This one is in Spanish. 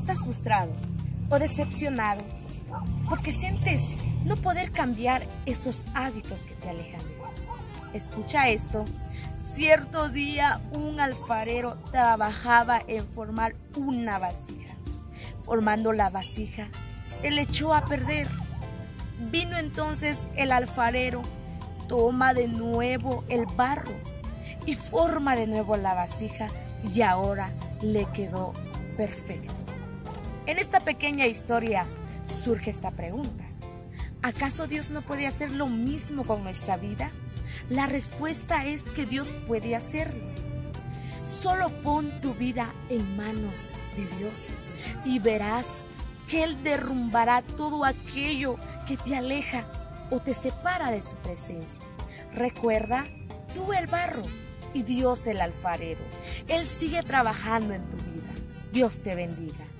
estás frustrado o decepcionado porque sientes no poder cambiar esos hábitos que te alejan de Dios. Escucha esto. Cierto día un alfarero trabajaba en formar una vasija. Formando la vasija, se le echó a perder. Vino entonces el alfarero, toma de nuevo el barro y forma de nuevo la vasija, y ahora le quedó perfecto. En esta pequeña historia surge esta pregunta: ¿acaso Dios no puede hacer lo mismo con nuestra vida? La respuesta es que Dios puede hacerlo. Solo pon tu vida en manos de Dios y verás que Él derrumbará todo aquello que te aleja o te separa de su presencia. Recuerda, tú el barro y Dios el alfarero. Él sigue trabajando en tu vida. Dios te bendiga.